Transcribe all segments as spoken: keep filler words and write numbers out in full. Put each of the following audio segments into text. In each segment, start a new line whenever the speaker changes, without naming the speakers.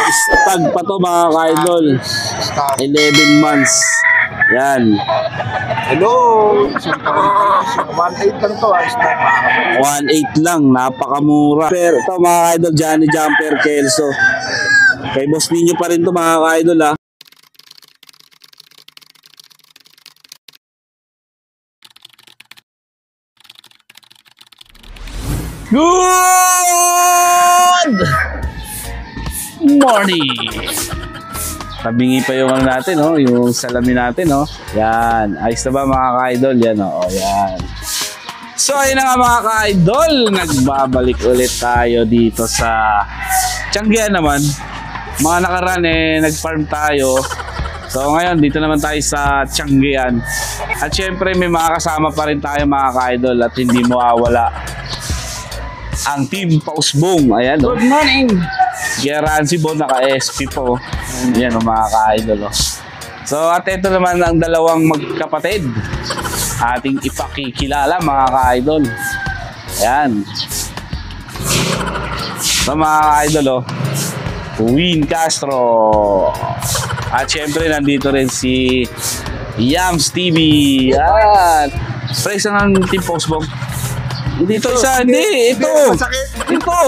Stag pa to mga ka-idol. eleven months. Yan.
Hello. one eight lang to.
one eight lang. Napakamura. Pero ito mga ka-idol, Johnny Jumper Kelso. Kay Boss Ninyo pa rin to mga ka-idol ha. Good morning. Tabingi pa yung ano natin, oh, yung salamin natin, oh. Yan. Ayos na ba mga ka-idol? Yan, oh. Yan. So, ayun na nga mga ka-idol. Nagbabalik ulit tayo dito sa Tianggian naman. Mga nakaraan eh, nag-farm tayo. So, ngayon, dito naman tayo sa Tianggian. At syempre, may mga kasama pa rin tayo mga ka-idol at hindi mawawala ang Team Pausbong. Ayan, oh.
Good morning.
Geraan si Bon, naka-S P po. Ayan, oh, mga ka-idol, oh. So, at ito naman ang dalawang magkapatid. Ating ipakikilala, mga ka-idol. Ayan. So, mga ka-idol, oh. Win Castro. At syempre, nandito rin si Yams T V. Ayan. Praise ang Team Pausbong. Dito isa, hindi, ito. Ito.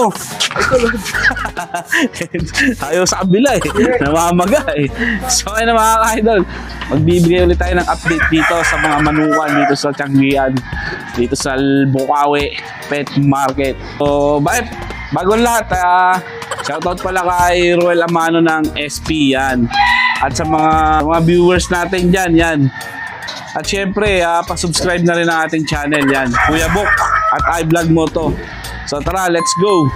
Ayaw sa kabila eh. Namamaga eh. So ayun na mga ka-idol, magbibigay ulit tayo ng update dito sa mga manukan dito sa Tianggian, dito sa Bukawi Pet Market. So bye, bago lahat, uh, shoutout pala kay Ruel Amano ng S P yan. At sa mga, mga viewers natin dyan, yan. At syempre, uh, pa-subscribe na rin ang ating channel yan, Kuya Bok at iVlog mo to. So tara, let's go.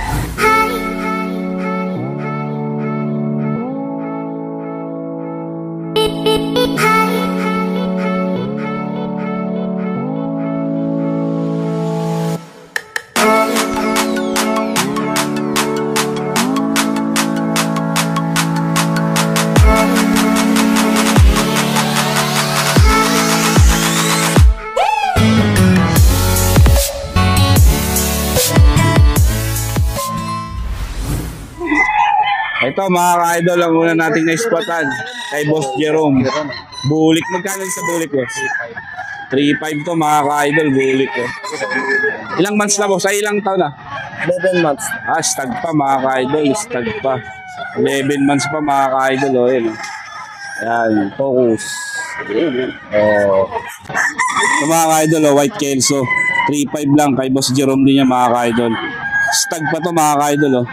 Ito mga ka-idol, ang una nating na-spotan kay Boss Jerome. Bulik, magkano sa bulik, boss? three five to mga ka-idol, bulik. Eh. Ilang months na, boss? Ay, ilang taon na?
eleven months.
Ah, stag pa mga ka-idol, stag pa. eleven months pa mga ka-idol, oh, yun. Yan, focus. Oh. Ito mga ka-idol, oh, White Kelso. three five lang kay Boss Jerome din yan mga ka-idol. Stag pa to mga ka-idol, oh.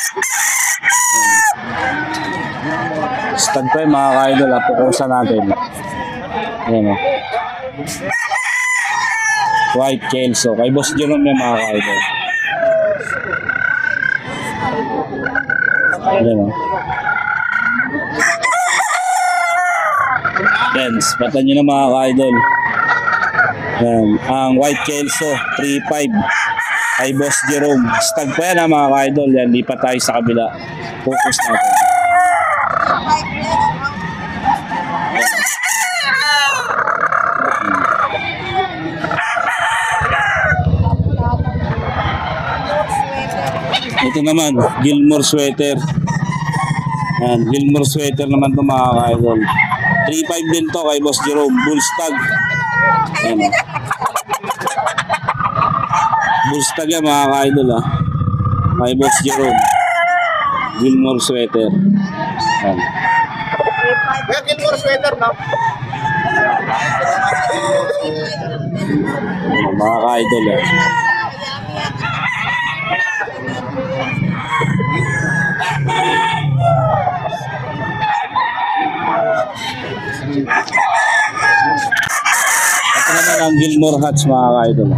Stag pa yung mga ka-idol, ha. Pukusan natin. Ayan, oh. White Kelso. Kay Boss Jerome yung mga ka-idol. Ayan, oh. Yan, spatan nyo na mga ka-idol. Ayan, ang White Kelso, three five. Kay Boss Jerome. Stag pa yan, ha, mga ka-idol. Yan, lipat tayo sa kabila. Focus natin. Ito naman, Gilmore Sweater. Yan, Gilmore Sweater naman ito mga ka-idol. three five din to kay Boss Jerome. Bull Stag. Yan. Bull Stag yan mga ka-idol, ha. Kay Boss Jerome. Gilmore Sweater. Yan.
Kaya Gilmore Sweater, no?
Yan, mga ka-idol, ha. Ito naman ang Gilmore Hats mga ka-idol.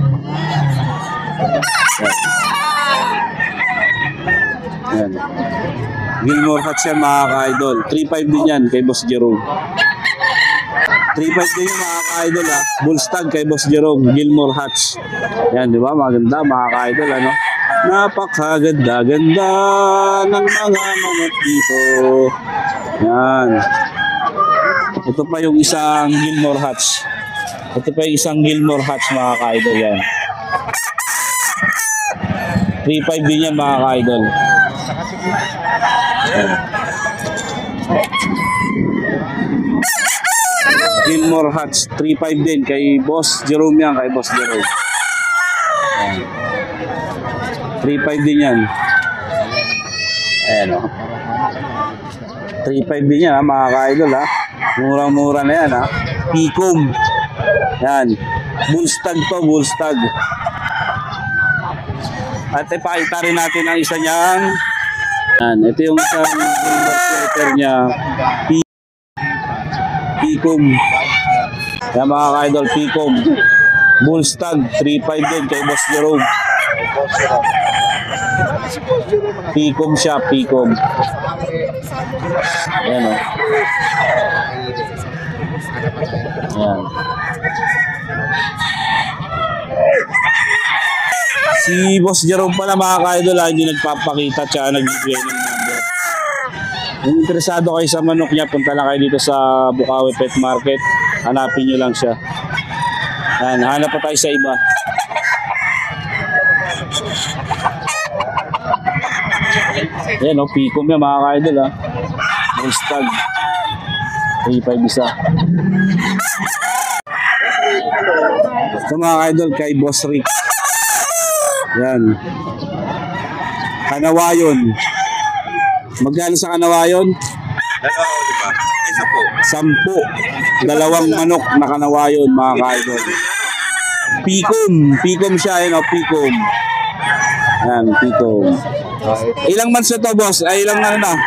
Yan. Gilmore Hats yan mga ka-idol. three five din yan kay Boss Jerome. three five din yung mga ka-idol, ha. Bull Stag kay Boss Jerome. Gilmore Hats. Yan, di ba? Maganda mga ka-idol, ano? Napakaganda-ganda ng mga manok dito. Yan. Ito pa yung isang Gilmore Hats. Ito pa yung isang Gilmore Hats mga ka-idol, yan. three five din yan mga ka-idol. Gilmore Hats, three five din kay Boss Jerome yan, kay Boss Jerome. three five din yan. Ayan o. three five din yan ha, mga ka-idol ha. Murang-mura na yan ha. Picom. Yan. Bullstag to, bullstag. At ipakita rin natin ang isa niyang. Yan. Ito yung isang sweater niya. Picom. Yan mga ka-idol, Picom. Bullstag, three five din kay Boss Jerome. Picom siya, Picom. Ayan o. Ayan. Si Boss Jerome pala mga ka-idol, hindi nagpapakita siya, nagbibigay ng number. Kung interesado kayo sa manok niya, punta lang kayo dito sa Bukawi Pet Market. Hanapin nyo lang siya. Ayan, hanap pa tayo sa iba. Ayan o, Picom yan mga ka-idol ha. Bullstag. three five isa. Ito mga ka-idol kay Boss Rick. Yan. Kanawayon. Magkano sa kanawayon?
Dalawa, di ba? Isa po.
Sampu. Dalawang manok na kanawayon mga ka-idol. Picom. Picom siya yun o, Picom. Yan, Picom. Ilang months na to, boss? Ay, ilang na na?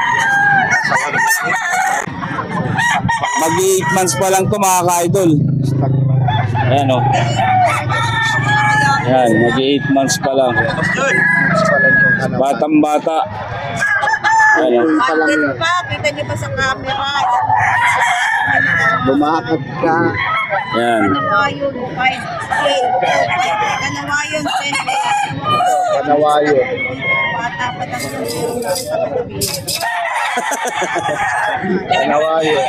Mag eight months pa lang to mga ka-idol. Ayan o. Ayan, mag eight months pa lang. Batang bata. Ayan o.
Bakit pa? Kita niyo pa sa camera.
Bumakad ka.
Ayan.
Kanawayon, five K. Kanawayon, ten K.
Kanawayo.
Bata pa lang sa
Kanawayo.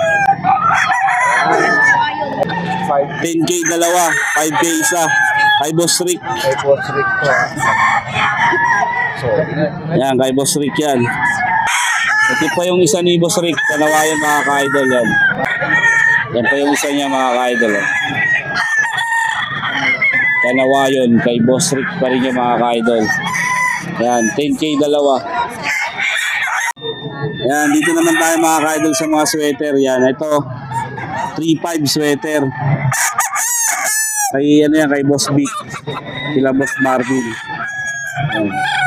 five
ten K dalawa, five K isa. Kay Boss Rick.
Kay Boss Rick po. So,
Ayan, kay Boss Rick yan. Ito pa yung isa ni Boss Rick. Kanawayan mga ka-idol yan. Yan pa yung isa niya mga ka-idol. Oh. Kanawayon kay Boss Rick pa rin yung mga ka-idol. Yan, ten K dalawa. Yan, dito naman tayo mga ka-idol sa mga sweater. Yan, ito three five sweater. Kay ano yan, kay Boss Vic. Sila Boss Marvin. Yan.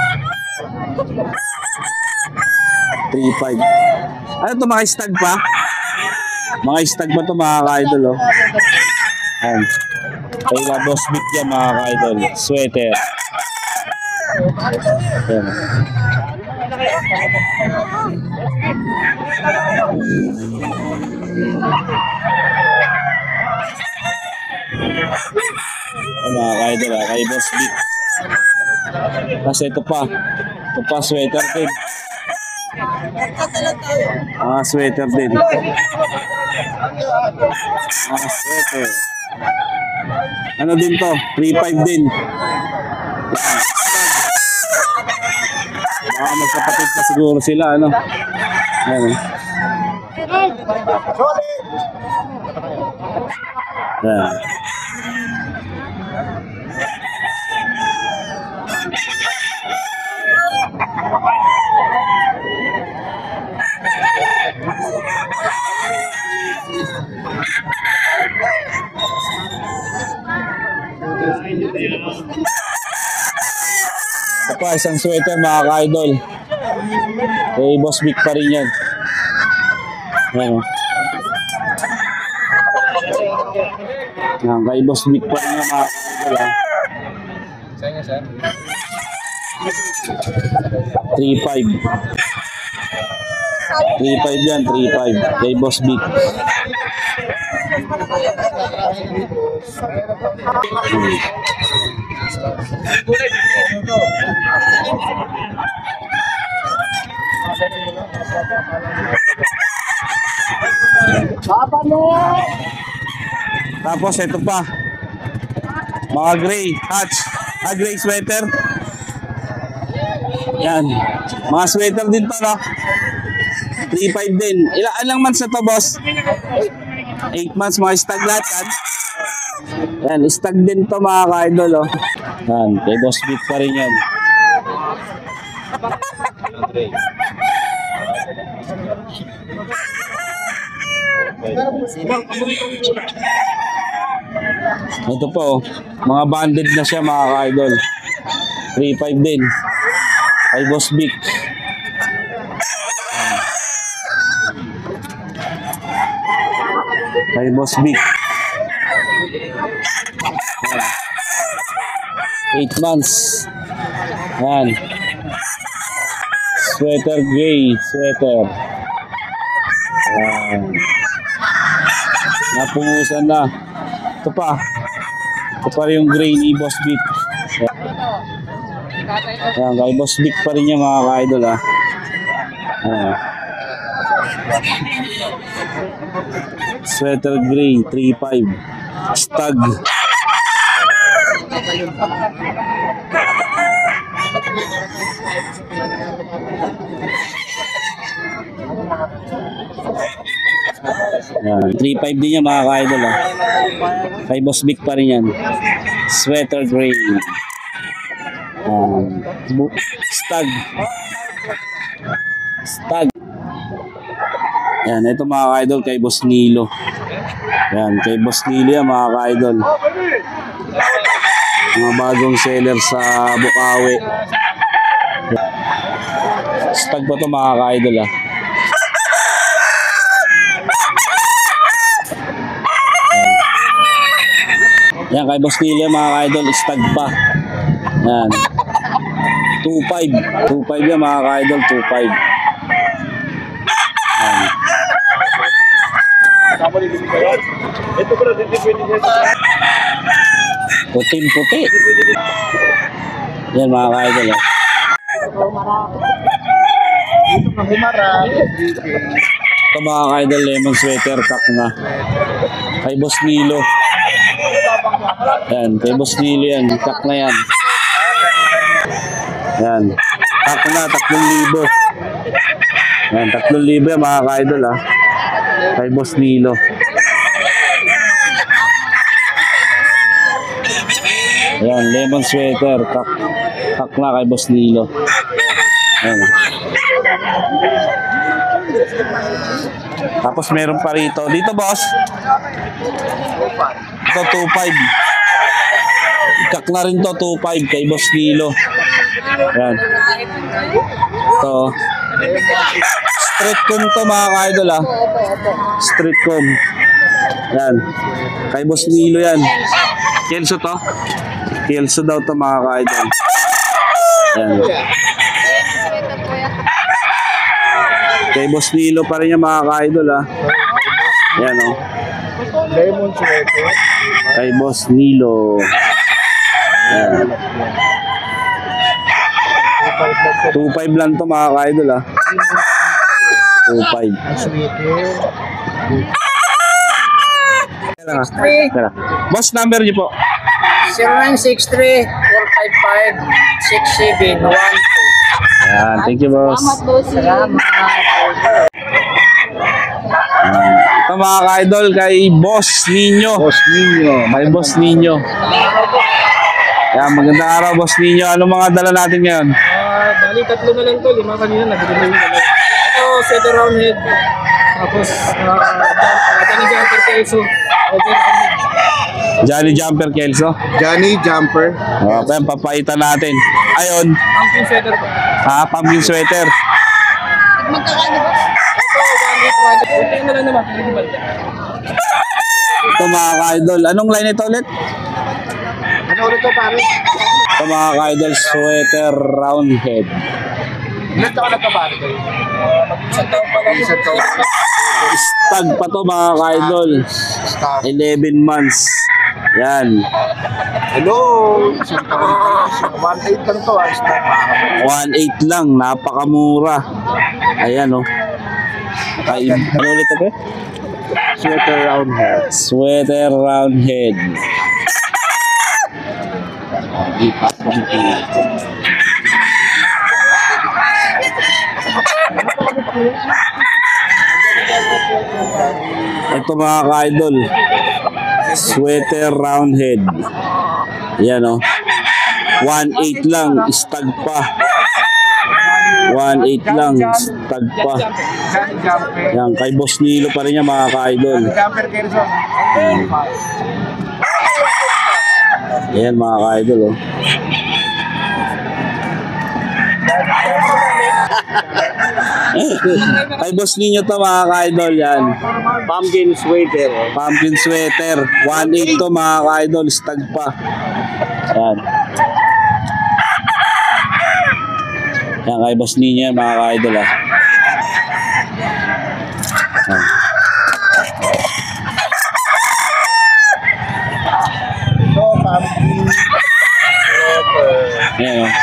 three five. Ano to, mga stag pa? Mga stag pa to mga ka-idol oh. Yan. Kaya Boss Vic yan mga ka-idol. Sweater. Yan. Yan mga ka-idol ah. Kay Boss Vic. Kasi ito pa. Ito pa sweater din. Ah, sweater din. Ah, sweater. Ano din to? three five din. Baka magkapatid pa siguro sila, ano? Ayan. Ayan. Ito pa, isang sweater mga ka-idol. Kay Boss Vic pa rin yan. Ayan o. Ayan, kay Boss Vic pa rin yan mga ka-idol. three five. three five yan, three five. Kay Boss Vic. Hmm. Tapos ito pa. Mga gray hats. Ah, gray sweater. Yan. Mga sweater din to, no? three five din. Ilan lang months na to, boss? eight months, mga stag lahat yan. Yan, stag din to mga ka-idol, oh. Yan, kay Boss Vic pa rin yan. Ito po, oh. Mga banded na siya mga ka-idol. three five din. Kay Boss Vic. Kay Boss Vic. eight months. Yan. Sweater gray. Sweater. Yan. Napungusan na. Ito pa. Ito pa rin yung gray ni Boss Vic. Yan. Kay Boss Vic pa rin niya mga ka-idol, ha. Yan. Sweater gray. three five. Stag. Yan. three five din yan mga ka-idol, ha. Kay Boss Vic pa rin yan. Sweater gray. Um, stag. Stag. Yan, ito mga ka-idol kay Boss Nilo. Yan, kay Boss Nilo yan mga ka-idol. Mga bagong seller sa Bukawi. Stag pa ito mga ka-idol, ha. Yan, kay Boss Nilo mga ka-idol, stag pa. Yan. two five. two five yan mga ka-idol, two five. Yan. Puting puti. Yan mga ka-idol, ha. Ito mga ka-idol, lemon sweater, kak na. Kay Boss Nilo. Yan, kay Boss Nilo yan, kak na yan. Yan, kak na, tatlong libo. Yan, tatlong libo yan mga ka-idol, ha. Kay Boss Nilo. Yan, lemon sweater, kak, kak na kay Boss Nilo. Yan. Tapos meron pa rito. Dito, boss. Ito, two five. Kak na rin to, two five kay Boss Nilo. Yan. Ito. Street com to mga ka-idol, ha. Street com. Yan. Kay Boss Nilo yan. Kelso to. Kelso daw to mga ka-idol. Yan. Kay Boss Nilo pa rin yung mga ka-idol, ha. Yan, o.
Lemon sweater.
Kay Boss Nilo. Yan. two five lang to mga ka-idol, ha. two five. Tara. Boss, number niyo po.
zero nine six three, four five five, six seven one two.
Yan, thank you, boss.
Salamat.
Ito mga ka-idol kay Boss Nino.
Boss Nino.
Kay Boss Nino. Yan, magandang araw, Boss Nino. Ano mga dala natin ngayon?
Ah, bali tatlo na lang to, lima kanina nagdala na lang. Ito, set around head. Tapos, ah, Johnny Jumper Kelso. Okay,
Johnny Jumper Kelso.
Johnny Jumper.
O, pa yan, papaitan natin. Ayon.
pumpkin sweater po.
Ah, pumpkin sweater.
Magkakano ba?
Ito, one week, one week. Okay na lang naman. Hindi ba?
Ito mga ka-idol. Anong line ito ulit?
Ano ulit to, pare?
Ito mga ka-idol, sweater round head.
Ilan taon na to, pare? Isang taon pa lang. Isang taon.
Stag pa to mga ka-idol.
Stop.
eleven months. Yan.
Hello. Isang taon pa lang. one eight lang to. Ah. Stop.
one eight lang. Napakamura. Ayan, o. Oh. Ay, ano ulit ito?
Sweater round hair.
Sweater round head. Ito mga ka-idol. Sweater round head. Yan o. one eight lang. Stag pa. one eight lang. Stag pa.
Johnny Jumper.
Yan. Kay Boss Nilo pa rin yan mga ka-idol.
Jumper Kerson.
Yan mga ka-idol o. Kay Boss Nino to mga ka-idol yan.
Pumpkin sweater.
Pumpkin sweater. one eight to mga ka-idol. Stag pa. Yan. Yan kay Boss Nino yan mga ka-idol ah. Yan.
Ito, pumpkin.
Ayan o.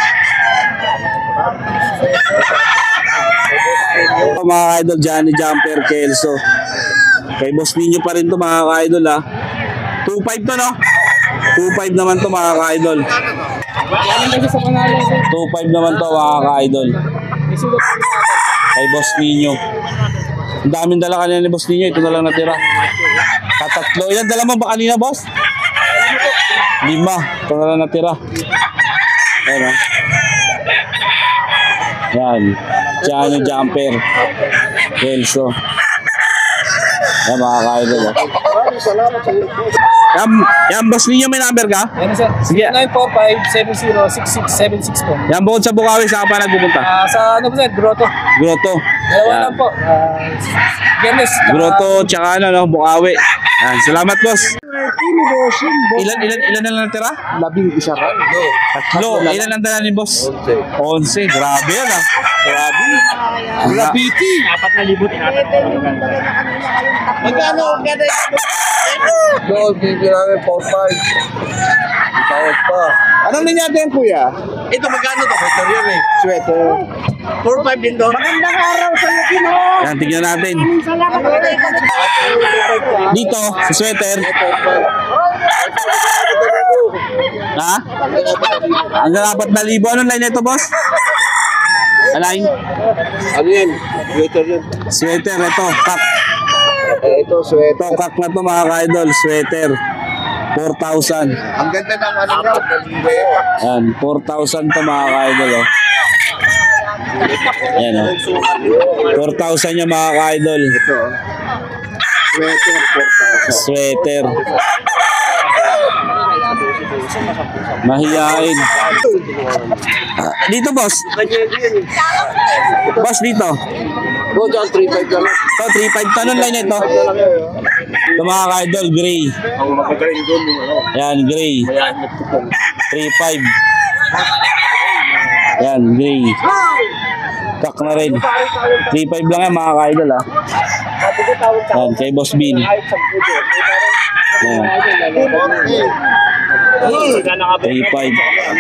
Ito mga ka-idol, Johnny Jumper Kelso. Kay Boss Nino pa rin to mga ka-idol ha. two five to no? two five naman to mga ka-idol.
Yan lang sa pangalan ko.
two five naman to mga ka-idol.
May sulat po natin.
Kay Boss Nino. Ang daming dala kanina ni Boss Nino. Ito na lang natira. Katatlo. Ilan dala mo ba kanina, boss? Lima. Ito na lang natira. Ayan o. Yan. Johnny Jumper Kelso. Yan mga ka-idol. Yan, yan Boss Nino, may number ka?
Yan sir.
Sige.
nine four five seven zero six six seven six po.
Yan bukod sa Bukawi, saan ka pa nagpupunta?
Ah, sa ano po sir? Grotto.
Grotto.
Dalawa
Yan.
lang po. Ah, Viernes. tsaka-
Grotto, tsaka ano, no, Bukawi. Yan, salamat boss. Ilan, ilan, ilan na lang natira?
Labing isa rin.
Tatlo. Ilan ang dala ni boss? Onse. Grabe yan ah. Grabe.
Graffiti.
Apat na libo tinatanong.
Magkano? Magkano? Doon, bibigyan namin four five. Tawad pa. Anong ninyate yan, kuya? Ito, magkano to? Sweater yan eh. Sweater. four five din doon.
Magandang araw sa iyo, Pino.
Yan, tignan natin.
Salamat po.
Dito, sa sweater. Ha? Hanggang apat na libo. Anong line ito, boss? Line?
Ano yan? Sweater yan.
Sweater, ito. Kak.
Eh, ito, sweater.
Ito, kak na to mga ka-idol. Sweater. four thousand.
Ang ganda ng ano niya.
Yan, four thousand to mga ka-idol, oh. Yan, oh. four thousand yung mga ka-idol.
Ito. Sweater, four thousand.
Sweater. Mahiyain. Ah, dito, boss. Boss, dito.
Go dyan, three five lang.
Ito, three five. Tanong line ito. Ito mga ka-idol, gray.
Ang makagaling doon yung ano.
Yan, gray. three five. Yan, gray. Kak na rin. three five lang yan mga ka-idol ah. Yan, kay Boss Bin. Yan. three five.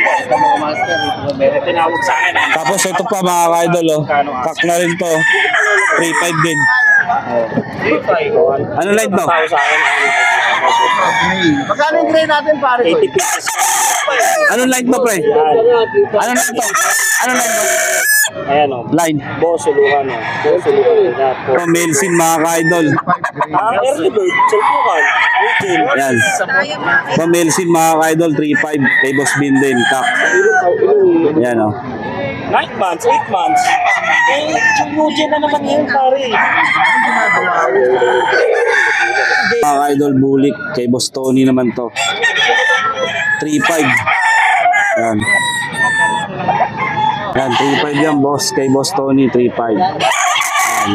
Tapos ito pa mga ka-idol oh. Kak na rin to. three five din. Ano line to?
Magkano yung gray natin, pare? eighty pieces.
Anong line to, pre? Anong line to? Anong line to?
Ayan o.
Line.
Bosuluhan o. Bosuluhan.
Ito, Melsin mga ka-idol.
Ah, early bird. Sulpukan.
Yan. Ito, Melsin mga ka-idol. three five. Kay Boss Bin din. Kak. Yan o.
nine months, eight months. Eh, Julian na naman yun, pare.
Mga ka-idol, bulik. Kay Boss Tony naman to. three five. Yan. Yan, three five yan, boss. Kay Boss Tony, three five. Yan.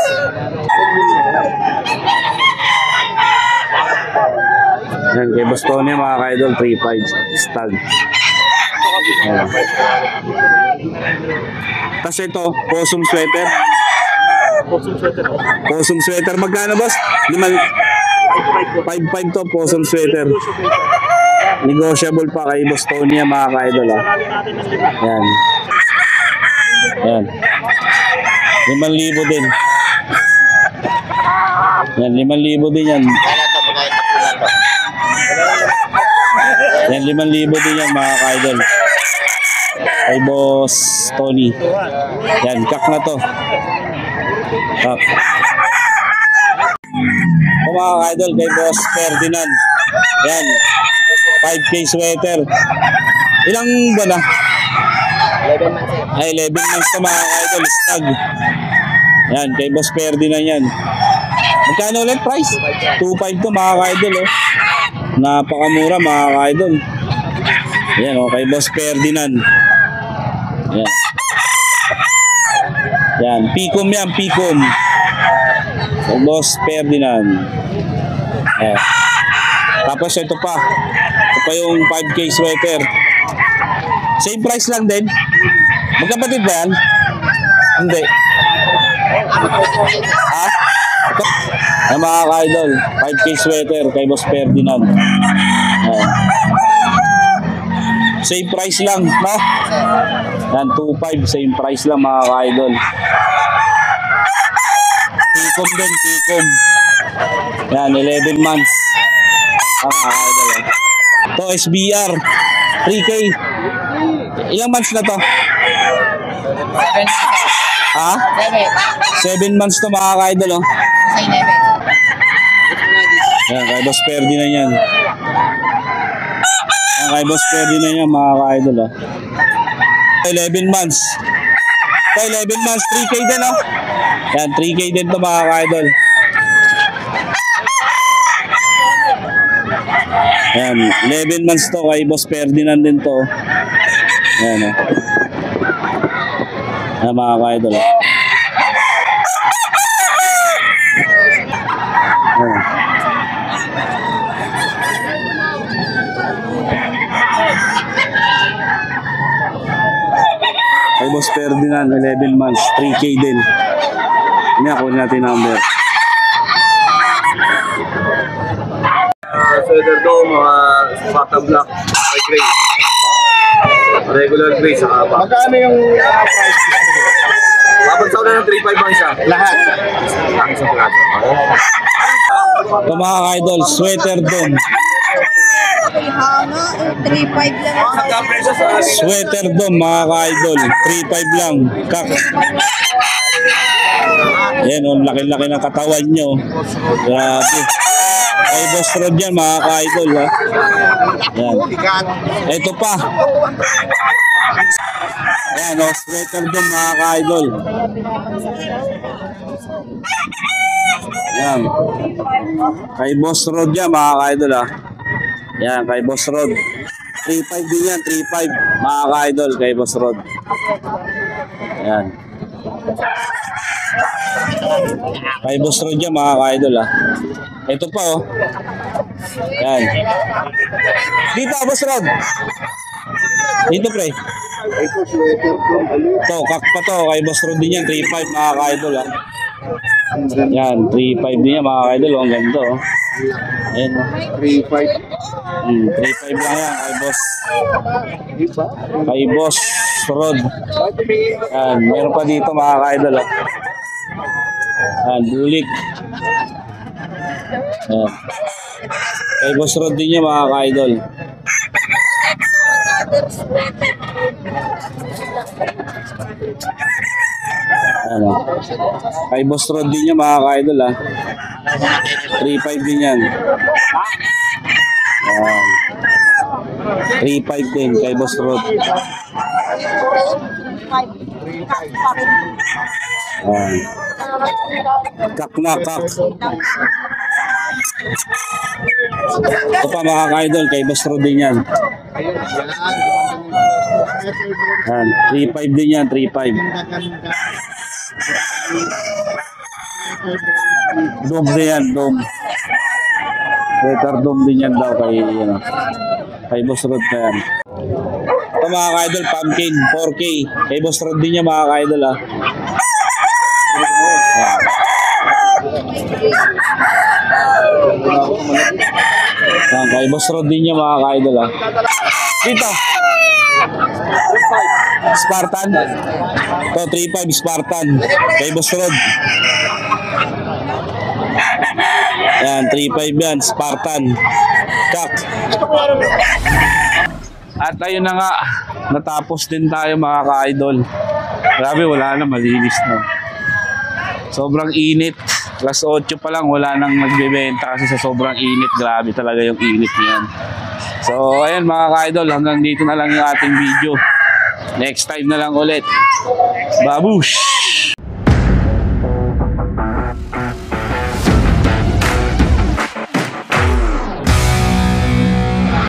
Yan, kay Boss Tony, mga ka-idol, three five. Stag. Yan. Tapos ito, possum sweater. Possum sweater. Magkano, boss? Liman. five five to, possum sweater. Negotiable pa kay Boss Tony, mga ka-idol. Ah. Yan. Yan. Limang libo din. Yan, limang libo din yan. Yan, limang libo din yan mga ka-idol. Kay Boss Tony. Yan, kak na to. Kak. Ito mga ka-idol kay Boss Ferdinand. Yan. five K sweater. Ilang ba na?
eleven months sir.
Ay, eleven months to mga ka-idol. Stag. Yan, kay Boss Ferdinand yan. Magkano ulit price? two five to mga ka-idol. Oh. Napakamura mga ka-idol. Yan o, oh, kay Boss Ferdinand. Yan. Yan, Picom yan, Picom. Kay Boss Ferdinand. Yan. Tapos ito pa. Ito pa yung five K sweater. Same price lang din. Magkapatid ba yan? Hindi. Ha? Ito. Ay mga ka-idol, five K sweater kay Boss Ferdinand. Yan. Same price lang, no? Yan, two five, same price lang mga ka-idol. Picom din, Picom. Yan, eleven months. Ah, mga ka-idol. Eh. Ito, S B R, three K. Ilang months na to?
seven.
Ha?
seven.
seven months to mga ka-idol, oh.
Say eleven.
Yan, kay Boss Ferdinand yan. Yan, kay Boss Ferdinand yan, mga ka-idol, oh. eleven months. Ito, eleven months, three K din, oh. Yan, three K din to mga ka-idol. Yan, eleven months to kay Boss Ferdinand din to. Yan, oh. Yan, mga ka-idol, oh. Yan. Kay Boss Ferdinand, eleven months, three K din. Hindi, kunin natin number.
Sweater do, mga bata black, ay gray. Regular gray sa kaba. Magkano yung uh, price? Mapagsaw na ng three five ang isa. Lahat. Ang isang plato.
Ito mga ka-idol, sweater dome.
Hanga, three five lang.
Sweater dome mga ka-idol, three five lang. Kak. Yan o, laki-laki ng katawan nyo. Grabe. Kay Boss Rod yan mga ka-idol, ha. Yan. Ito pa. Yan o, sweater dome mga ka-idol. Yan. Kay Boss Rod yan mga ka-idol, ha. Yan, kay Boss Rod. three five din yan, three five. Mga ka-idol, kay Boss Rod. Yan. Kay Boss Rod yan, mga ka-idol, ha. Ito pa, oh. Yan. Dito, Boss Rod. Dito, pre. Ito, kak pa to. Kay Boss Rod din yan, three five, mga ka-idol, ha. Yan, three five din yan, mga ka-idol. Ang ganda, oh. Ayan, oh.
three five.
Hmm, three five lang yan, kay Boss. Kay Boss Rod. Yan, meron pa dito, mga ka-idol, ha. Yan, bulik. Yan. Kay Boss Rod din yan, mga ka-idol. Ano? Kay Boss Rod din yan, mga ka-idol, ha. three five din yan. Yan. three five din kay Boss Rod. Yan. Kak na kak. Ito pa mga ka-idol, kay Boss Rod din yan. Yan, three five din yan, three five. Dome din yan, dome. Sweater dome din yan daw kay, ano, kay Boss Rod na yan. Ito mga ka-idol, pumpkin, four K. Kay Boss Rod din yan mga ka-idol, ha. Yan. Yan, kay Boss Rod din yan mga ka-idol, ha. Dito. Spartan. Ito, three five Spartan. Kay Boss Rod. Yan, three five yan, Spartan. Kak. At ayun na nga, natapos din tayo mga ka-idol. Grabe, wala na, malinis na. Sobrang init. Alas otso pa lang, wala nang nagbebenta kasi sa sobrang init. Grabe talaga yung init niyan. So, ayun mga ka-idol, hanggang dito na lang yung ating video. Next time na lang ulit. Babush!